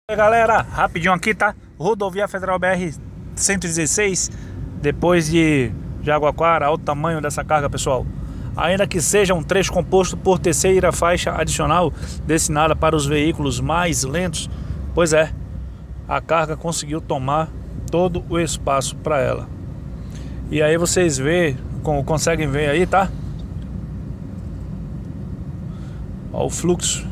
E aí, galera, rapidinho aqui, tá? Rodovia Federal BR-116, depois de Jaguaquara, alto tamanho dessa carga, pessoal. Ainda que seja um trecho composto por terceira faixa adicional destinada para os veículos mais lentos, pois é, a carga conseguiu tomar todo o espaço para ela. E aí vocês conseguem ver aí, tá? Ó, o fluxo.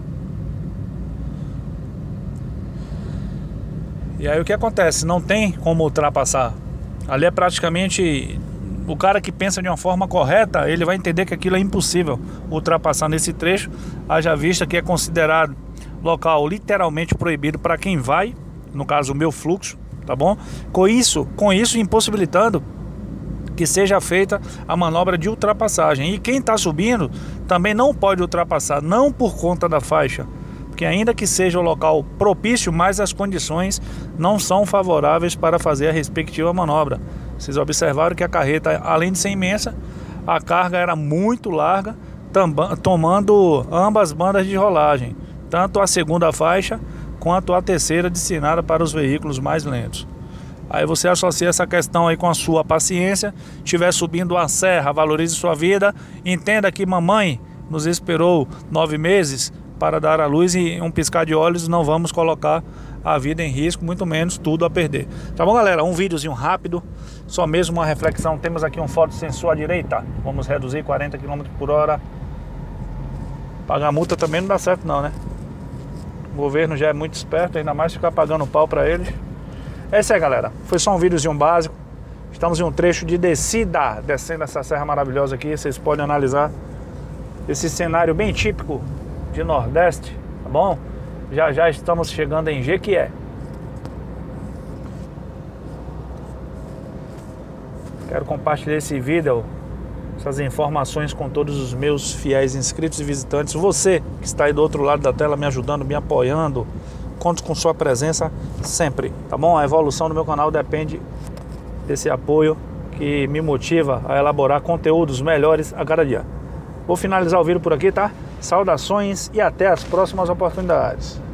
E aí o que acontece? Não tem como ultrapassar. Ali é praticamente... O cara que pensa de uma forma correta, ele vai entender que aquilo é impossível ultrapassar nesse trecho, haja vista que é considerado local literalmente proibido para quem vai, no caso o meu fluxo, tá bom? Com isso impossibilitando que seja feita a manobra de ultrapassagem. E quem está subindo também não pode ultrapassar, não por conta da faixa, porque ainda que seja o local propício, mas as condições não são favoráveis para fazer a respectiva manobra. Vocês observaram que a carreta, além de ser imensa, a carga era muito larga, tomando ambas bandas de rolagem, tanto a segunda faixa quanto a terceira, destinada para os veículos mais lentos. Aí você associa essa questão aí com a sua paciência. Estiver subindo a serra, valorize sua vida. Entenda que mamãe nos esperou 9 meses para dar à luz, e um piscar de olhos não vamos colocar a vida em risco, muito menos tudo a perder. Tá bom, galera? Um videozinho rápido, só mesmo uma reflexão. Temos aqui um fotossensor à direita, vamos reduzir 40 km por hora. Pagar multa também não dá certo não, né? O governo já é muito esperto, ainda mais ficar pagando pau para eles. É isso aí, galera, foi só um videozinho básico. Estamos em um trecho de descida, descendo essa serra maravilhosa aqui. Vocês podem analisar esse cenário bem típico de Nordeste, tá bom? Já já estamos chegando em Jequié. Quero compartilhar esse vídeo, essas informações com todos os meus fiéis inscritos e visitantes. Você que está aí do outro lado da tela me ajudando, me apoiando, conto com sua presença sempre, tá bom? A evolução do meu canal depende desse apoio que me motiva a elaborar conteúdos melhores a cada dia. Vou finalizar o vídeo por aqui, tá? Saudações e até as próximas oportunidades.